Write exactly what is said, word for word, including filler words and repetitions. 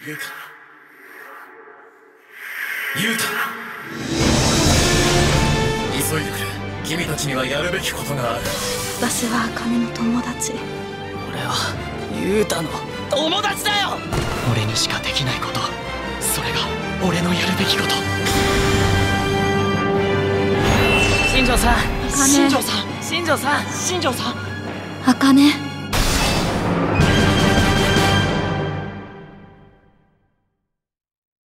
ゆうたゆうた急いでくれ。君たちにはやるべきことがある。 私は茜の友達。 俺はゆうたの友達だよ。俺にしかできないこと、それが俺のやるべきこと。新庄さん、新庄さん、新庄さん、新庄さん。 茜。